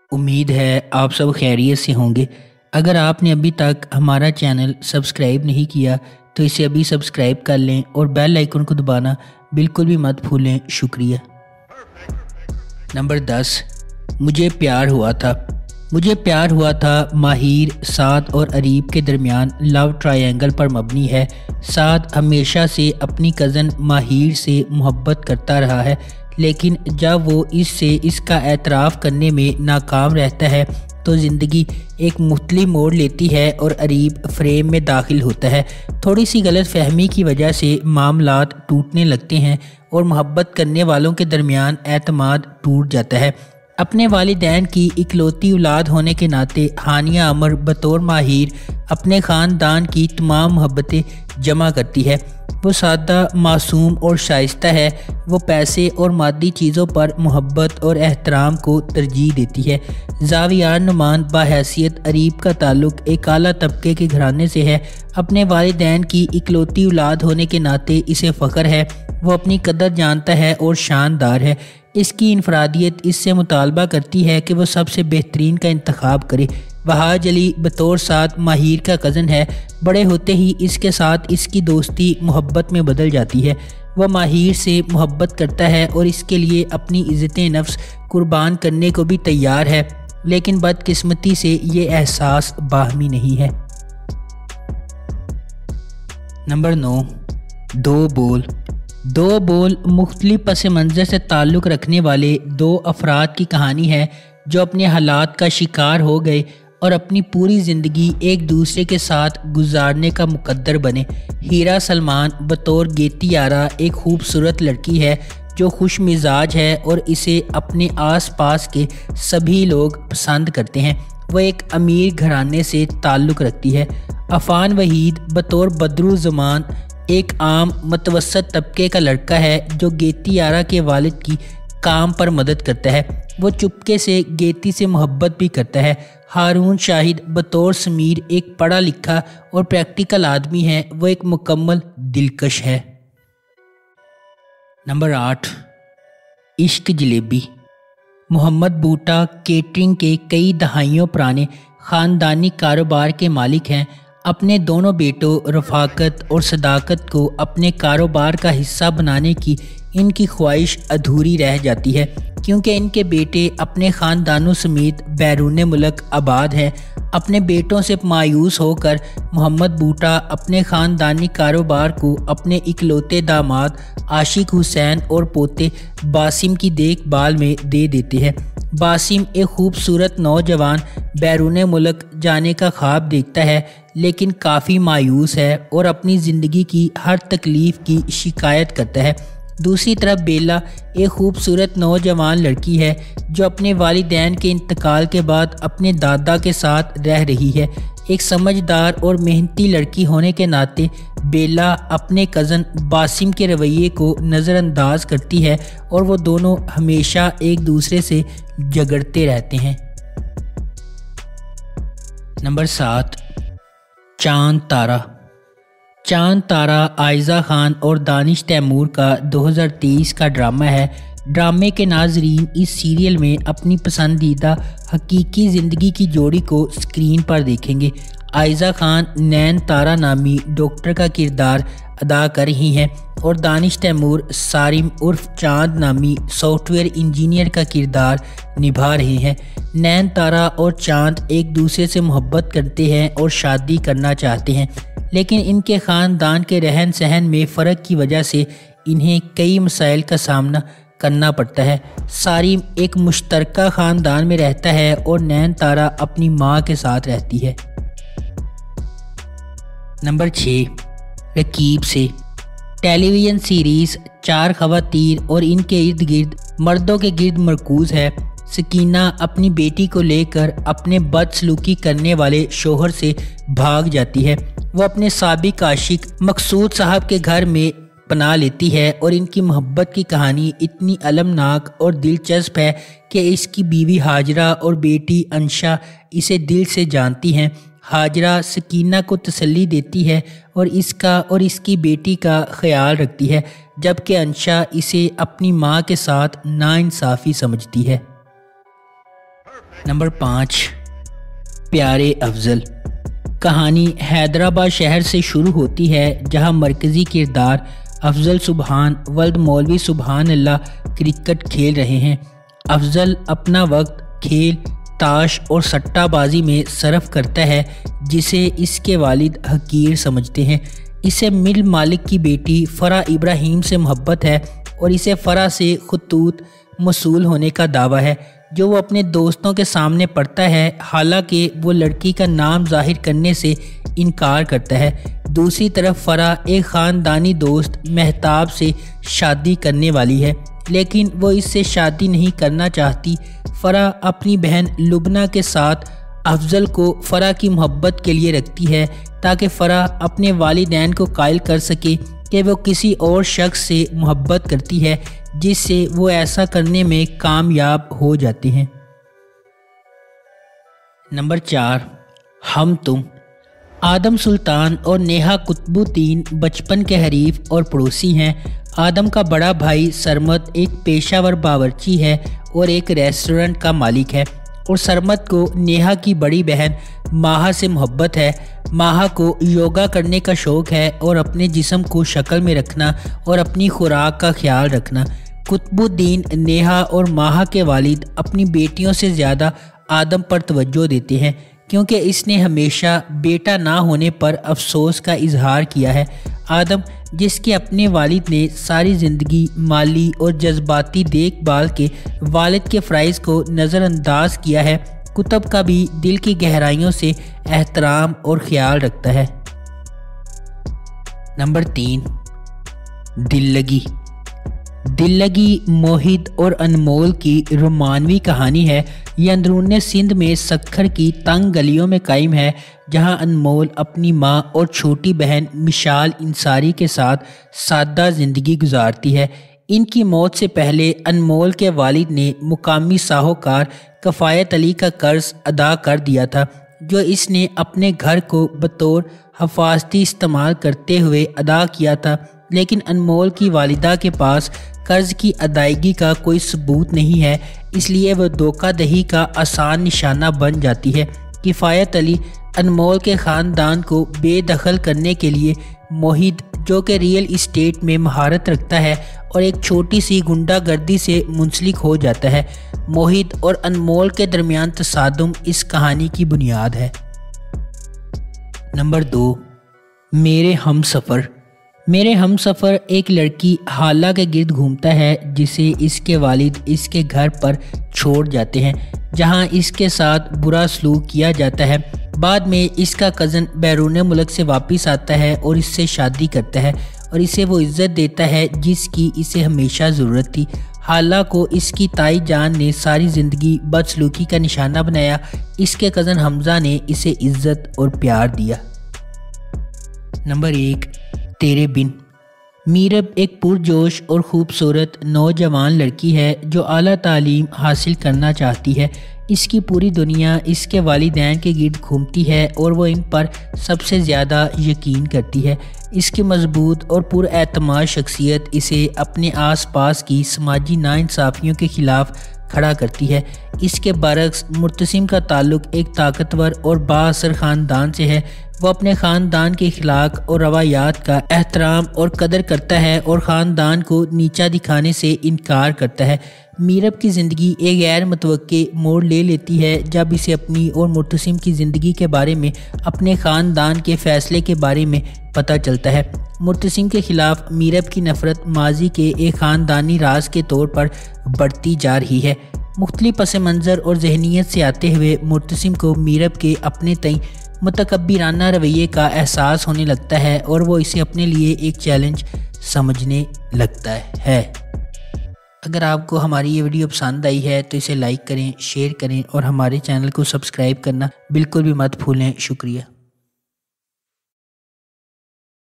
امید ہے آپ سب خیریت سے ہوں گے۔ اگر آپ نے ابھی تک ہمارا چینل سبسکرائب نہیں کیا تو اسے ابھی سبسکرائب کر لیں اور بیل آئیکن کو دبانا بالکل بھی مت بھولیں۔ شکریہ۔ نمبر 10، مجھے پیار ہوا تھا۔ مجھے پیار ہوا تھا ماہر، سعد اور اریب کے درمیان لو ٹرائی اینگل پر مبنی ہے۔ سعد ہمیشہ سے اپنی کزن ماہر سے محبت کرتا رہا ہے، لیکن جب وہ اس کا اعتراف کرنے میں ناکام رہتا ہے تو زندگی ایک مختلف موڑ لیتی ہے اور اریب فریم میں داخل ہوتا ہے۔ تھوڑی سی غلط فہمی کی وجہ سے معاملات ٹوٹنے لگتے ہیں اور محبت کرنے والوں کے درمیان اعتماد ٹوٹ جاتا ہے۔ اپنے والدین کی اکلوتی اولاد ہونے کے ناطے ہانیہ عمر بطور ماہر اپنے خاندان کی تمام محبتیں جمع کرتی ہے۔ وہ سادہ، معصوم اور شائستہ ہے۔ وہ پیسے اور مادی چیزوں پر محبت اور احترام کو ترجیح دیتی ہے۔ زاویہ نعمان بحیثیت اریب کا تعلق ایک اعلیٰ طبقے کے گھرانے سے ہے۔ اپنے والدین کی اکلوتی اولاد ہونے کے ناطے اسے فخر ہے۔ وہ اپنی قدر جانتا ہے اور شاندار ہے۔ اس کی انفرادیت اس سے مطالبہ کرتی ہے کہ وہ سب سے بہترین کا انتخاب کرے۔ وہاج علی بطور سعد ماہر کا کزن ہے۔ بڑے ہوتے ہی اس کے ساتھ اس کی دوستی محبت میں بدل جاتی ہے۔ وہ ماہر سے محبت کرتا ہے اور اس کے لیے اپنی عزت نفس قربان کرنے کو بھی تیار ہے، لیکن بدقسمتی سے یہ احساس باہمی نہیں ہے۔ نمبر 9، دو بول۔ دو بول مختلف پس منظر سے تعلق رکھنے والے دو افراد کی کہانی ہے جو اپنے حالات کا شکار ہو گئے اور اپنی پوری زندگی ایک دوسرے کے ساتھ گزارنے کا مقدر بنے۔ ہیرا سلمان بطور گیتی آرا ایک خوبصورت لڑکی ہے جو خوش مزاج ہے اور اسے اپنے آس پاس کے سبھی لوگ پسند کرتے ہیں۔ وہ ایک امیر گھرانے سے تعلق رکھتی ہے۔ عفان وحید بطور بدرالزمان ایک عام متوسط طبقے کا لڑکا ہے جو گیتی آرا کے والد کی کام پر مدد کرتا ہے۔ وہ چپکے سے گیتی سے محبت بھی کرتا ہے۔ ہارون شاہد بطور سمیر ایک پڑھا لکھا اور پریکٹیکل آدمی ہے۔ وہ ایک مکمل دلکش ہے۔ نمبر 8، عشق جلیبی۔ محمد بوٹا کیٹرنگ کے کئی دہائیوں پرانے خاندانی کاروبار کے مالک ہیں۔ اپنے دونوں بیٹوں رفاقت اور صداقت کو اپنے کاروبار کا حصہ بنانے کی ان کی خواہش ادھوری رہ جاتی ہے، کیونکہ ان کے بیٹے اپنے خاندانوں سمیت بیرون ملک آباد ہیں۔ اپنے بیٹوں سے مایوس ہو کر محمد بوٹا اپنے خاندانی کاروبار کو اپنے اکلوتے داماد عاشق حسین اور پوتے باسم کی دیکھ بھال میں دے دیتے ہیں۔ باسم ایک خوبصورت نوجوان بیرون ملک جانے کا خواب دیکھتا ہے، لیکن کافی مایوس ہے اور اپنی زندگی کی ہر تکلیف کی شکایت کرتا ہے۔ دوسری طرف بیلا ایک خوبصورت نوجوان لڑکی ہے جو اپنے والدین کے انتقال کے بعد اپنے دادا کے ساتھ رہ رہی ہے۔ ایک سمجھدار اور محنتی لڑکی ہونے کے ناطے بیلا اپنے کزن باسم کے رویے کو نظر انداز کرتی ہے اور وہ دونوں ہمیشہ ایک دوسرے سے جھگڑتے رہتے ہیں۔ نمبر 7، چاند تارا۔ چاند تارا عائزہ خان اور دانش تیمور کا 2023 کا ڈرامہ ہے۔ ڈرامے کے ناظرین اس سیریل میں اپنی پسندیدہ حقیقی زندگی کی جوڑی کو سکرین پر دیکھیں گے۔ عائزہ خان نین تارا نامی ڈاکٹر کا کردار ادا کر رہی ہیں اور دانش تیمور سارم عرف چاند نامی سافٹ ویئر انجینئر کا کردار نبھا رہے ہیں۔ نین تارا اور چاند ایک دوسرے سے محبت کرتے ہیں اور شادی کرنا چاہتے ہیں، لیکن ان کے خاندان کے رہن سہن میں فرق کی وجہ سے انہیں کئی مسائل کا سامنا کرنا پڑتا ہے۔ سارم ایک مشترکہ خاندان میں رہتا ہے اور نین تارا اپنی ماں کے ساتھ رہتی ہے۔ نمبر 6، رقیب سے۔ ٹیلی ویژن سیریز 4 خواتین اور ان کے ارد گرد مردوں کے گرد مرکوز ہے۔ سکینہ اپنی بیٹی کو لے کر اپنے بدسلوکی کرنے والے شوہر سے بھاگ جاتی ہے۔ وہ اپنے سابق عاشق مقصود صاحب کے گھر میں پناہ لیتی ہے اور ان کی محبت کی کہانی اتنی المناک اور دلچسپ ہے کہ اس کی بیوی ہاجرہ اور بیٹی انشا اسے دل سے جانتی ہیں۔ ہاجرہ سکینہ کو تسلی دیتی ہے اور اس کی بیٹی کا خیال رکھتی ہے، جبکہ انشا اسے اپنی ماں کے ساتھ ناانصافی سمجھتی ہے۔ نمبر 5 پیارے افضل۔ کہانی حیدرآباد شہر سے شروع ہوتی ہے جہاں مرکزی کردار افضل سبحان ولد مولوی سبحان اللہ کرکٹ کھیل رہے ہیں۔ افضل اپنا وقت کھیل، تاش اور سٹہ بازی میں صرف کرتا ہے جسے اس کے والد حقیر سمجھتے ہیں۔ اسے مل مالک کی بیٹی فرح ابراہیم سے محبت ہے اور اسے فرح سے خطوط موصول ہونے کا دعویٰ ہے جو وہ اپنے دوستوں کے سامنے پڑھتا ہے، حالانکہ وہ لڑکی کا نام ظاہر کرنے سے انکار کرتا ہے۔ دوسری طرف فرح ایک خاندانی دوست مہتاب سے شادی کرنے والی ہے، لیکن وہ اس سے شادی نہیں کرنا چاہتی۔ فرح اپنی بہن لبنہ کے ساتھ افضل کو فرح کی محبت کے لیے رکھتی ہے تاکہ فرح اپنے والدین کو قائل کر سکے کہ وہ کسی اور شخص سے محبت کرتی ہے، جس سے وہ ایسا کرنے میں کامیاب ہو جاتے ہیں۔ نمبر 4 ہم تم۔ آدم سلطان اور نیہا قطب الدین بچپن کے حریف اور پڑوسی ہیں۔ آدم کا بڑا بھائی سرمد ایک پیشہ ور باورچی ہے اور ایک ریسٹورنٹ کا مالک ہے، اور سرمد کو نیہا کی بڑی بہن ماہا سے محبت ہے۔ ماہا کو یوگا کرنے کا شوق ہے اور اپنے جسم کو شکل میں رکھنا اور اپنی خوراک کا خیال رکھنا۔ قطب الدین، نیہا اور ماہا کے والد اپنی بیٹیوں سے زیادہ آدم پر توجہ دیتے ہیں کیونکہ اس نے ہمیشہ بیٹا نہ ہونے پر افسوس کا اظہار کیا ہے۔ آدم، جس کے اپنے والد نے ساری زندگی مالی اور جذباتی دیکھ بھال کے والد کے فرائض کو نظر انداز کیا ہے، قطب کا بھی دل کی گہرائیوں سے احترام اور خیال رکھتا ہے۔ نمبر 3 دل لگی۔ دل لگی موہد اور انمول کی رومانوی کہانی ہے۔ یہ اندرون سندھ میں سکھر کی تنگ گلیوں میں قائم ہے جہاں انمول اپنی ماں اور چھوٹی بہن مشال انصاری کے ساتھ سادہ زندگی گزارتی ہے۔ ان کی موت سے پہلے انمول کے والد نے مقامی ساہوکار کفایت علی کا قرض ادا کر دیا تھا جو اس نے اپنے گھر کو بطور حفاظتی استعمال کرتے ہوئے ادا کیا تھا، لیکن انمول کی والدہ کے پاس قرض کی ادائیگی کا کوئی ثبوت نہیں ہے، اس لیے وہ دھوکہ دہی کا آسان نشانہ بن جاتی ہے۔ کفایت علی انمول کے خاندان کو بے دخل کرنے کے لیے موہد، جو کہ ریئل اسٹیٹ میں مہارت رکھتا ہے اور ایک چھوٹی سی غنڈہ گردی سے منسلک ہو جاتا ہے۔ موہد اور انمول کے درمیان تصادم اس کہانی کی بنیاد ہے۔ نمبر 2 میرے ہم سفر۔ میرے ہم سفر ایک لڑکی حالہ کے گرد گھومتا ہے جسے اس کے والد اس کے گھر پر چھوڑ جاتے ہیں جہاں اس کے ساتھ برا سلوک کیا جاتا ہے۔ بعد میں اس کا کزن بیرون ملک سے واپس آتا ہے اور اس سے شادی کرتا ہے اور اسے وہ عزت دیتا ہے جس کی اسے ہمیشہ ضرورت تھی۔ حالہ کو اس کی تائی جان نے ساری زندگی بدسلوکی کا نشانہ بنایا، اس کے کزن حمزہ نے اسے عزت اور پیار دیا۔ نمبر 1 تیرے بن۔ میرب ایک پرجوش اور خوبصورت نوجوان لڑکی ہے جو اعلیٰ تعلیم حاصل کرنا چاہتی ہے۔ اس کی پوری دنیا اس کے والدین کے گرد گھومتی ہے اور وہ ان پر سب سے زیادہ یقین کرتی ہے۔ اس کی مضبوط اور پر اعتماد شخصیت اسے اپنے آس پاس کی سماجی ناانصافیوں کے خلاف کھڑا کرتی ہے۔ اس کے برعکس مرتسم کا تعلق ایک طاقتور اور با اثر خاندان سے ہے۔ وہ اپنے خاندان کے اخلاق اور روایات کا احترام اور قدر کرتا ہے اور خاندان کو نیچا دکھانے سے انکار کرتا ہے۔ میرب کی زندگی ایک غیر متوقع موڑ لے لیتی ہے جب اسے اپنی اور مرتسم کی زندگی کے بارے میں اپنے خاندان کے فیصلے کے بارے میں پتہ چلتا ہے۔ مرتسم کے خلاف میرب کی نفرت ماضی کے ایک خاندانی راز کے طور پر بڑھتی جا رہی ہے۔ مختلف پس منظر اور ذہنیت سے آتے ہوئے مرتسم کو میرب کے اپنے تئیں متکبرانہ رویے کا احساس ہونے لگتا ہے اور وہ اسے اپنے لیے ایک چیلنج سمجھنے لگتا ہے۔ اگر آپ کو ہماری یہ ویڈیو پسند آئی ہے تو اسے لائک کریں، شیئر کریں اور ہمارے چینل کو سبسکرائب کرنا بالکل بھی مت بھولیں۔ شکریہ۔